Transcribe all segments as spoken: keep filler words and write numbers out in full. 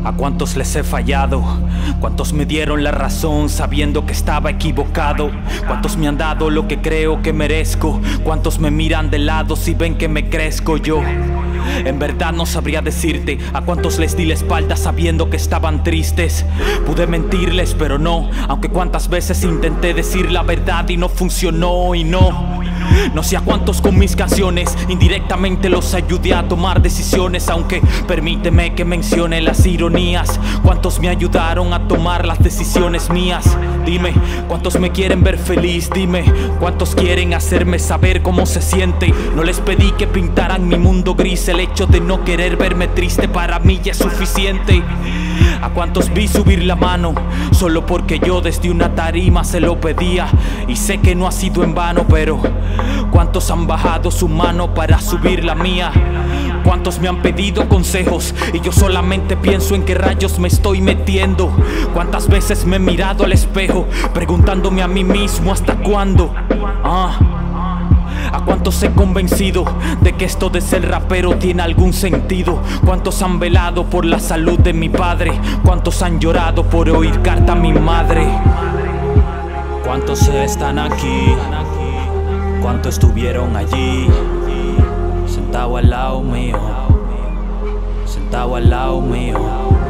¿A cuántos les he fallado? ¿Cuántos me dieron la razón sabiendo que estaba equivocado? ¿Cuántos me han dado lo que creo que merezco? ¿Cuántos me miran de lado si ven que me crezco yo? En verdad no sabría decirte a cuántos les di la espalda sabiendo que estaban tristes. Pude mentirles pero no, aunque cuántas veces intenté decir la verdad y no funcionó y no No sé a cuántos con mis canciones indirectamente los ayudé a tomar decisiones. Aunque permíteme que mencione las ironías. ¿Cuántos me ayudaron a tomar las decisiones mías? Dime, ¿cuántos me quieren ver feliz? Dime, ¿cuántos quieren hacerme saber cómo se siente? No les pedí que pintaran mi mundo gris. El hecho de no querer verme triste para mí ya es suficiente. ¿A cuántos vi subir la mano? Solo porque yo desde una tarima se lo pedía. Y sé que no ha sido en vano, pero ¿cuántos han bajado su mano para subir la mía? ¿Cuántos me han pedido consejos? Y yo solamente pienso en qué rayos me estoy metiendo. ¿Cuántas veces me he mirado al espejo preguntándome a mí mismo hasta cuándo? Ah ¿A cuántos he convencido de que esto de ser rapero tiene algún sentido? ¿Cuántos han velado por la salud de mi padre? ¿Cuántos han llorado por oír carta a mi madre? ¿Cuántos están aquí? ¿Cuántos estuvieron allí? Sentado al lado mío, sentado al lado mío.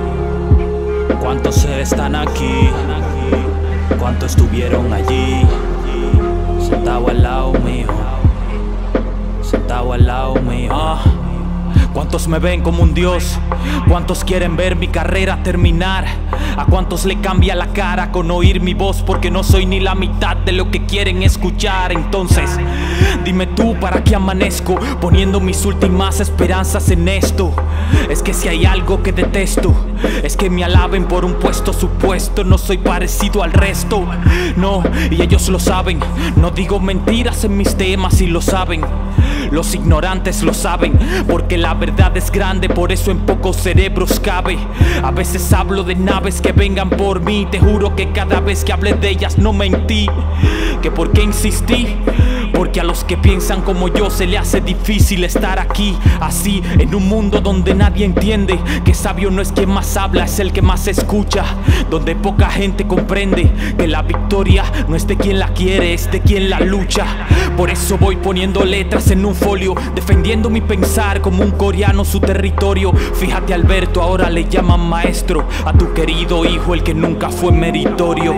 ¿Cuántos están aquí? ¿Cuántos estuvieron allí? Sentado al lado mío, sentado al lado mío. Ah, ¿cuántos me ven como un dios? ¿Cuántos quieren ver mi carrera terminar? ¿A cuántos le cambia la cara con oír mi voz? Porque no soy ni la mitad de lo que quieren escuchar. Entonces, dime tú para qué amanezco poniendo mis últimas esperanzas en esto. Es que si hay algo que detesto es que me alaben por un puesto supuesto. No soy parecido al resto, no, y ellos lo saben. No digo mentiras en mis temas y lo saben. Los ignorantes lo saben, porque la verdad es grande, por eso en pocos cerebros cabe. A veces hablo de naves que vengan por mí. Te juro que cada vez que hablé de ellas no mentí. ¿Que por qué insistí? Porque a los que piensan como yo se le hace difícil estar aquí, así, en un mundo donde nadie entiende que sabio no es quien más habla, es el que más escucha. Donde poca gente comprende que la victoria no es de quien la quiere, es de quien la lucha. Por eso voy poniendo letras en un folio, defendiendo mi pensar como un coreano su territorio. Fíjate Alberto, ahora le llaman maestro a tu querido hijo, el que nunca fue meritorio.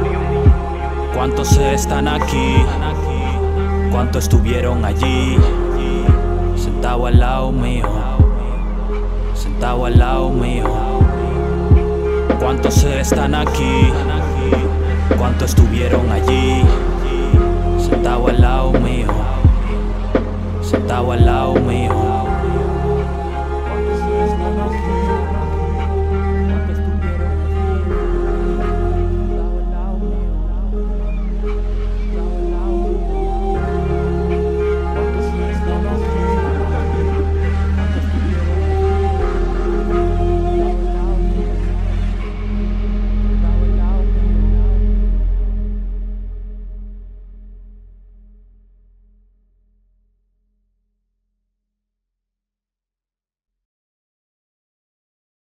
¿Cuántos están aquí? ¿Cuántos estuvieron allí? Sentado al lado mío, sentado al lado mío. ¿Cuántos están aquí? ¿Cuántos estuvieron allí? Sentado al lado mío, sentado al lado mío.